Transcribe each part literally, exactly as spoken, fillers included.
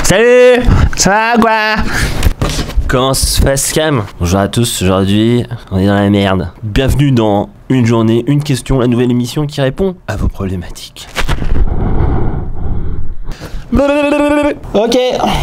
Salut, ça va quoi? Comment se passe Cam? Bonjour à tous, aujourd'hui on est dans la merde. Bienvenue dans Une journée, une question, la nouvelle émission qui répond à vos problématiques. Ok.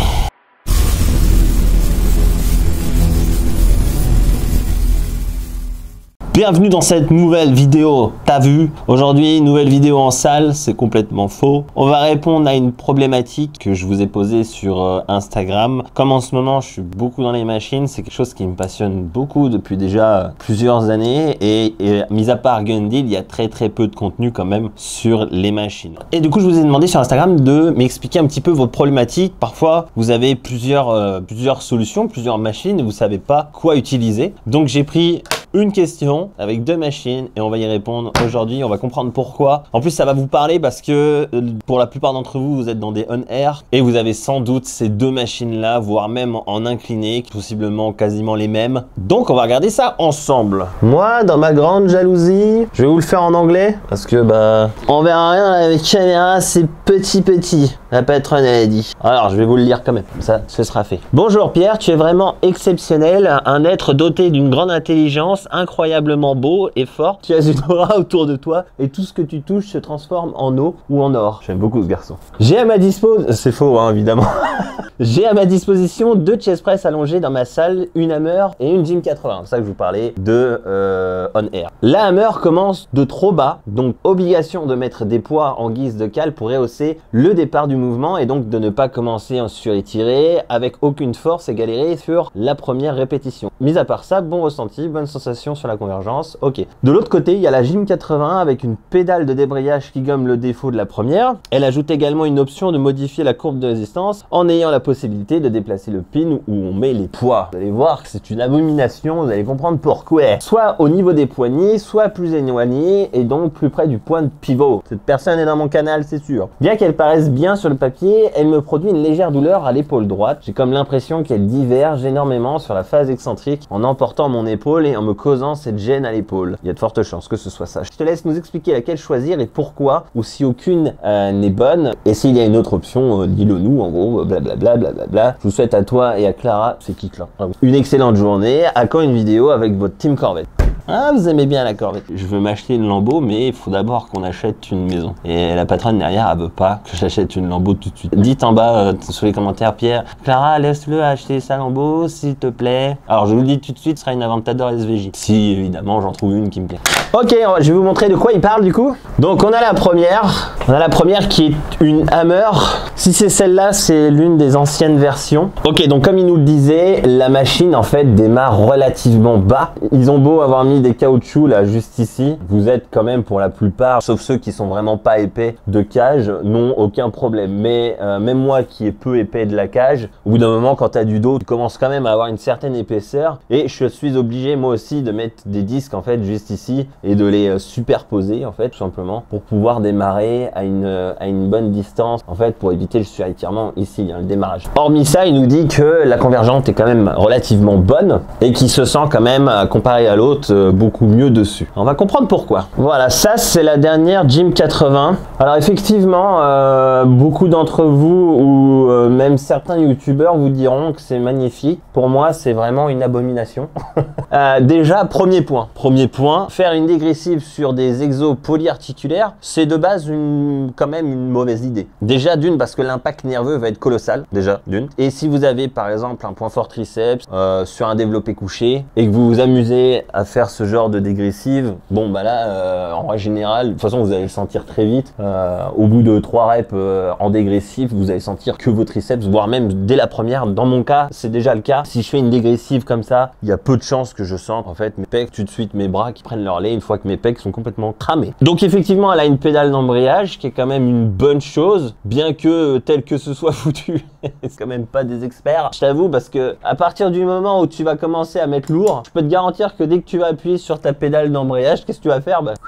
Bienvenue dans cette nouvelle vidéo. T'as vu? Aujourd'hui, nouvelle vidéo en salle, c'est complètement faux. On va répondre à une problématique que je vous ai posée sur euh, Instagram. Comme en ce moment, je suis beaucoup dans les machines, c'est quelque chose qui me passionne beaucoup depuis déjà plusieurs années. Et, et mis à part Gun-Deal, il y a très très peu de contenu quand même sur les machines. Et du coup, je vous ai demandé sur Instagram de m'expliquer un petit peu votre problématique. Parfois, vous avez plusieurs, euh, plusieurs solutions, plusieurs machines et vous savez pas quoi utiliser. Donc, j'ai pris une question avec deux machines et on va y répondre aujourd'hui. On va comprendre pourquoi. En plus, ça va vous parler parce que pour la plupart d'entre vous, vous êtes dans des on-air et vous avez sans doute ces deux machines-là, voire même en incliné, possiblement quasiment les mêmes. Donc, on va regarder ça ensemble. Moi, dans ma grande jalousie, je vais vous le faire en anglais parce que bah, on verra rien avec caméra, c'est petit petit. La patronne elle a dit. Alors, je vais vous le lire quand même. Ça, ce sera fait. Bonjour Pierre, tu es vraiment exceptionnel, un être doté d'une grande intelligence, incroyablement beau et fort. Tu as une aura autour de toi et tout ce que tu touches se transforme en eau ou en or. J'aime beaucoup ce garçon. J'ai à ma disposition, c'est faux hein, évidemment. J'ai à ma disposition deux chest press allongés dans ma salle, une hammer et une gym quatre-vingts. C'est ça que je vous parlais de euh, on air. La hammer commence de trop bas, donc obligation de mettre des poids en guise de cale pour rehausser le départ du mouvement et donc de ne pas commencer en surétiré avec aucune force et galérer sur la première répétition. Mis à part ça, bon ressenti, bonne sensation sur la convergence, ok. De l'autre côté, il y a la gym quatre-vingts avec une pédale de débrayage qui gomme le défaut de la première. Elle ajoute également une option de modifier la courbe de résistance en ayant la possibilité de déplacer le pin où on met les poids. Vous allez voir que c'est une abomination, vous allez comprendre pourquoi. Soit au niveau des poignets, soit plus éloigné et donc plus près du point de pivot. Cette personne est dans mon canal, c'est sûr. Bien qu'elle paraisse bien sur le papier, elle me produit une légère douleur à l'épaule droite. J'ai comme l'impression qu'elle diverge énormément sur la phase excentrique en emportant mon épaule et en me causant cette gêne à l'épaule. Il y a de fortes chances que ce soit ça. Je te laisse nous expliquer laquelle choisir et pourquoi, ou si aucune euh, n'est bonne. Et s'il y a une autre option, euh, dis-le nous, en gros, blablabla, blablabla. Je vous souhaite à toi et à Clara, c'est qui Clara? Une excellente journée. À quand une vidéo avec votre team Corvette? Ah, vous aimez bien la Corvette. Je veux m'acheter une Lambo, mais il faut d'abord qu'on achète une maison. Et la patronne derrière, elle veut pas que j'achète une Lambo tout de suite. Dites en bas, euh, sous les commentaires, Pierre, Clara, laisse-le acheter sa Lambo, s'il te plaît. Alors, je vous le dis tout de suite, ce sera une Aventador S V J. Si, évidemment, j'en trouve une qui me plaît. Ok, je vais vous montrer de quoi il parle, du coup. Donc, on a la première. On a la première qui est une Hammer. Si c'est celle-là, c'est l'une des anciennes versions. Ok, donc, comme il nous le disait, la machine, en fait, démarre relativement bas. Ils ont beau avoir mis des caoutchoucs là juste ici, vous êtes quand même pour la plupart, sauf ceux qui sont vraiment pas épais de cage, n'ont aucun problème. Mais euh, même moi qui est peu épais de la cage, au bout d'un moment quand tu as du dos, tu commences quand même à avoir une certaine épaisseur et je suis obligé moi aussi de mettre des disques en fait juste ici et de les euh, superposer en fait tout simplement pour pouvoir démarrer à une, euh, à une bonne distance en fait pour éviter le surétirement ici, hein, le démarrage. Hormis ça, il nous dit que la convergente est quand même relativement bonne et qui se sent quand même comparé à l'autre euh, beaucoup mieux dessus. On va comprendre pourquoi. Voilà, ça c'est la dernière gym quatre-vingts. Alors effectivement, euh, beaucoup d'entre vous ou euh, même certains youtubeurs vous diront que c'est magnifique. Pour moi, c'est vraiment une abomination. euh, déjà, premier point. Premier point, faire une dégressive sur des exos polyarticulaires, c'est de base une, quand même une mauvaise idée. Déjà d'une parce que l'impact nerveux va être colossal, déjà d'une. Et si vous avez par exemple un point fort triceps euh, sur un développé couché et que vous vous amusez à faire ce genre de dégressive, bon bah là euh, en règle générale, de toute façon vous allez le sentir très vite. Euh, au bout de trois reps euh, en dégressif, vous allez sentir que vos triceps, voire même dès la première. Dans mon cas, c'est déjà le cas. Si je fais une dégressive comme ça, il y a peu de chances que je sente en fait mes pecs, tout de suite mes bras qui prennent leur lait une fois que mes pecs sont complètement cramés. Donc effectivement, elle a une pédale d'embrayage qui est quand même une bonne chose, bien que tel que ce soit foutu, c'est quand même pas des experts. Je t'avoue parce que à partir du moment où tu vas commencer à mettre lourd, je peux te garantir que dès que tu vas appuyer sur ta pédale d'embrayage, qu'est-ce que tu vas faire? Bah,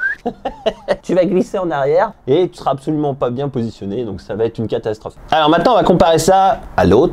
tu vas glisser en arrière et tu seras absolument pas bien positionné, donc ça va être une catastrophe. Alors maintenant, on va comparer ça à l'autre.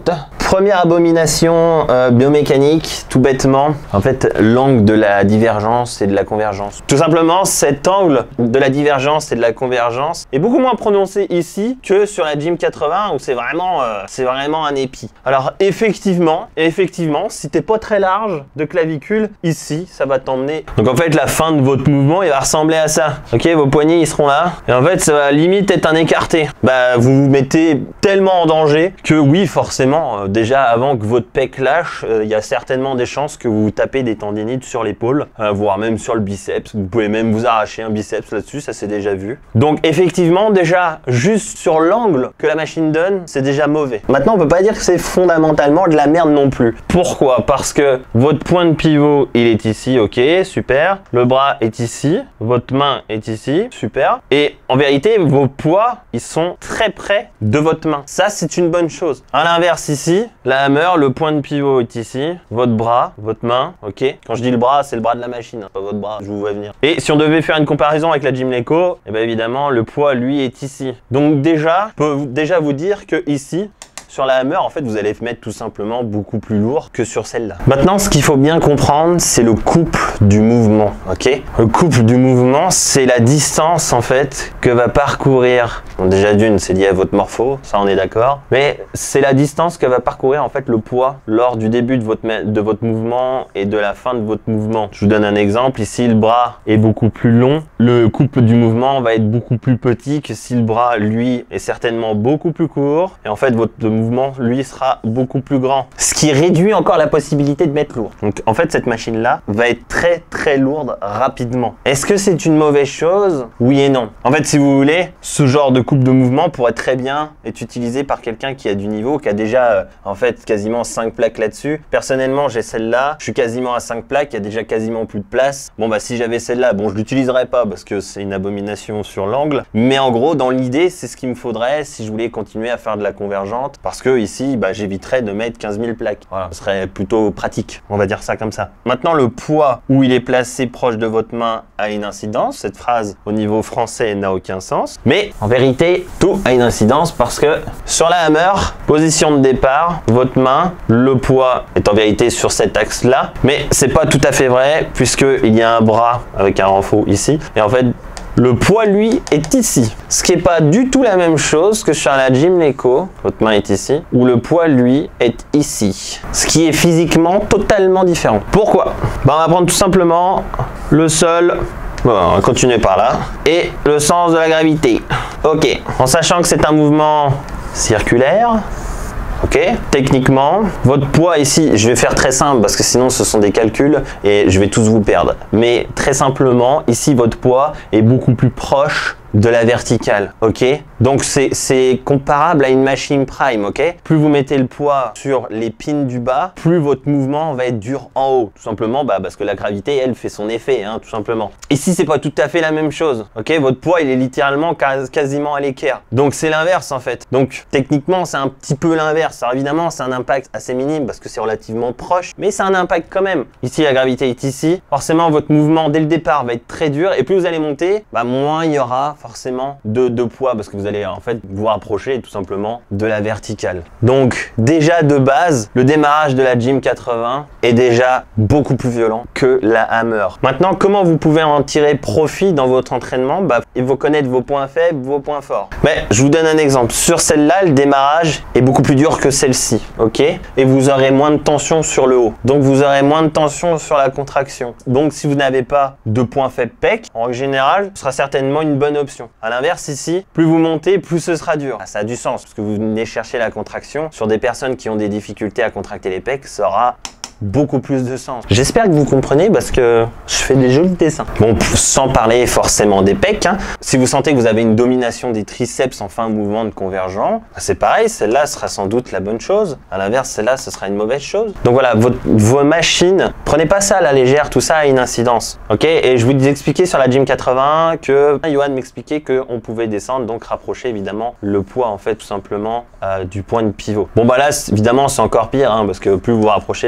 première abomination euh, biomécanique, tout bêtement, en fait, l'angle de la divergence et de la convergence. Tout simplement, cet angle de la divergence et de la convergence est beaucoup moins prononcé ici que sur la Gym quatre-vingts où c'est vraiment, euh, c'est vraiment un épi. Alors, effectivement, effectivement, si t'es pas très large de clavicule, ici, ça va t'emmener. Donc, en fait, la fin de votre mouvement, il va ressembler à ça. Ok, vos poignets, ils seront là. Et en fait, ça va limite être un écarté. Bah, vous vous mettez tellement en danger que oui, forcément, euh, déjà avant que votre pec lâche, il euh, y a certainement des chances que vous vous tapez des tendinites sur l'épaule, euh, voire même sur le biceps. Vous pouvez même vous arracher un biceps là-dessus, ça c'est déjà vu. Donc effectivement, déjà, juste sur l'angle que la machine donne, c'est déjà mauvais. Maintenant, on peut pas dire que c'est fondamentalement de la merde non plus. Pourquoi? Parce que votre point de pivot, il est ici, ok, super. Le bras est ici, votre main est ici, super. Et en vérité, vos poids, ils sont très près de votre main. Ça, c'est une bonne chose. À l'inverse, ici, la hammer, le point de pivot est ici, votre bras, votre main, ok. Quand je dis le bras, c'est le bras de la machine, hein, pas votre bras, je vous vois venir. Et si on devait faire une comparaison avec la Gymleco, eh bien évidemment, le poids, lui, est ici. Donc déjà, je peux déjà vous dire que ici, sur la hammer, en fait, vous allez mettre tout simplement beaucoup plus lourd que sur celle-là. Maintenant, ce qu'il faut bien comprendre, c'est le couple du mouvement, ok? Le couple du mouvement, c'est la distance, en fait, que va parcourir. Bon, déjà d'une, c'est lié à votre morpho, ça on est d'accord. Mais c'est la distance que va parcourir, en fait, le poids lors du début de votre, de votre mouvement et de la fin de votre mouvement. Je vous donne un exemple. Ici, le bras est beaucoup plus long. Le couple du mouvement va être beaucoup plus petit que si le bras, lui, est certainement beaucoup plus court. Et en fait, votre mouvement mouvement, lui, sera beaucoup plus grand. Ce qui réduit encore la possibilité de mettre lourd. Donc, en fait, cette machine-là va être très, très lourde rapidement. Est-ce que c'est une mauvaise chose? Oui et non. En fait, si vous voulez, ce genre de coupe de mouvement pourrait très bien être utilisé par quelqu'un qui a du niveau, qui a déjà, euh, en fait, quasiment cinq plaques là-dessus. Personnellement, j'ai celle-là. Je suis quasiment à cinq plaques. Il y a déjà quasiment plus de place. Bon, bah, si j'avais celle-là, bon, je l'utiliserais pas parce que c'est une abomination sur l'angle. Mais en gros, dans l'idée, c'est ce qu'il me faudrait si je voulais continuer à faire de la convergente. Parce que ici, bah, j'éviterais de mettre quinze mille plaques. Voilà, ce serait plutôt pratique, on va dire ça comme ça. Maintenant, le poids où il est placé proche de votre main a une incidence. Cette phrase au niveau français n'a aucun sens. Mais en vérité, tout a une incidence parce que sur la hammer, position de départ, votre main, le poids est en vérité sur cet axe-là. Mais c'est pas tout à fait vrai puisqu'il y a un bras avec un renfort ici. Et en fait, le poids, lui, est ici. Ce qui n'est pas du tout la même chose que sur la Gymleco, votre main est ici, où le poids, lui, est ici. Ce qui est physiquement totalement différent. Pourquoi? Ben, on va prendre tout simplement le sol. Bon, on va continuer par là. Et le sens de la gravité. Ok. En sachant que c'est un mouvement circulaire. Ok, techniquement, votre poids ici, je vais faire très simple parce que sinon ce sont des calculs et je vais tous vous perdre. Mais très simplement, ici votre poids est beaucoup plus proche de la verticale, ok? Donc c'est comparable à une machine prime, ok? Plus vous mettez le poids sur les pins du bas, plus votre mouvement va être dur en haut. Tout simplement bah, parce que la gravité, elle, fait son effet, hein, tout simplement. Ici, c'est pas tout à fait la même chose, ok? Votre poids, il est littéralement quasiment à l'équerre. Donc c'est l'inverse, en fait. Donc techniquement, c'est un petit peu l'inverse. Alors évidemment, c'est un impact assez minime parce que c'est relativement proche, mais c'est un impact quand même. Ici, la gravité est ici. Forcément, votre mouvement, dès le départ, va être très dur. Et plus vous allez monter, bah, moins il y aura forcément de, de poids parce que vous allez en fait vous rapprocher tout simplement de la verticale. Donc déjà de base, le démarrage de la Gym quatre-vingts est déjà beaucoup plus violent que la hammer. Maintenant, comment vous pouvez en tirer profit dans votre entraînement? Bah, il faut connaître vos points faibles, vos points forts. Mais je vous donne un exemple. Sur celle-là, le démarrage est beaucoup plus dur que celle-ci, ok? Et vous aurez moins de tension sur le haut. Donc vous aurez moins de tension sur la contraction. Donc si vous n'avez pas de points faibles pec, en règle générale, ce sera certainement une bonne option. À l'inverse, ici, plus vous montez, plus ce sera dur. Ah, ça a du sens, parce que vous venez chercher la contraction sur des personnes qui ont des difficultés à contracter les pecs, ça aura beaucoup plus de sens. J'espère que vous comprenez parce que je fais des jolis dessins. Bon, sans parler forcément des pecs, hein. Si vous sentez que vous avez une domination des triceps en fin de mouvement de convergent, c'est pareil, celle-là sera sans doute la bonne chose. À l'inverse, celle-là, ce sera une mauvaise chose. Donc voilà, votre, vos machines, prenez pas ça à la légère, tout ça a une incidence. Ok? Et je vous expliquais sur la Gym quatre-vingts que Johan m'expliquait qu'on pouvait descendre, donc rapprocher évidemment le poids en fait tout simplement euh, du point de pivot. Bon bah là, évidemment, c'est encore pire hein, parce que plus vous vous rapprochez de la verticale,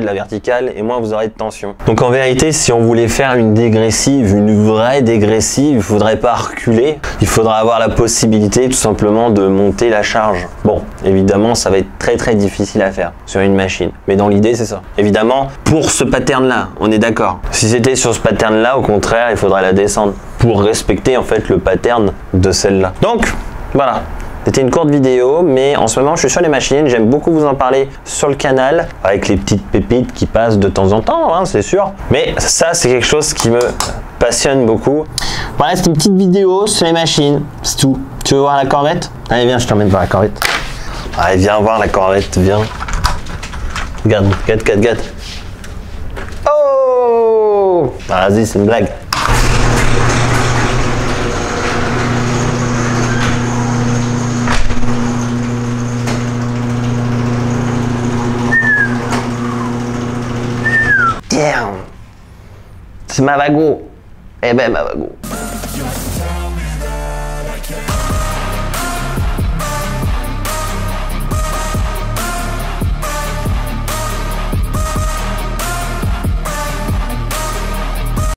verticale et moins vous aurez de tension. Donc en vérité, si on voulait faire une dégressive, une vraie dégressive, il ne faudrait pas reculer. Il faudra avoir la possibilité tout simplement de monter la charge. Bon, évidemment, ça va être très très difficile à faire sur une machine. Mais dans l'idée, c'est ça. Évidemment, pour ce pattern-là, on est d'accord. Si c'était sur ce pattern-là, au contraire, il faudrait la descendre pour respecter en fait le pattern de celle-là. Donc, voilà. C'était une courte vidéo, mais en ce moment je suis sur les machines, j'aime beaucoup vous en parler sur le canal, avec les petites pépites qui passent de temps en temps, hein, c'est sûr. Mais ça, c'est quelque chose qui me passionne beaucoup. Voilà, c'est une petite vidéo sur les machines, c'est tout. Tu veux voir la corvette? Allez, viens, je t'emmène voir la corvette. Allez, viens voir la corvette, viens. Regarde, regarde, regarde, regarde. Oh! Ah, vas-y, c'est une blague. C'est ma Vago. Eh ben ma Vago.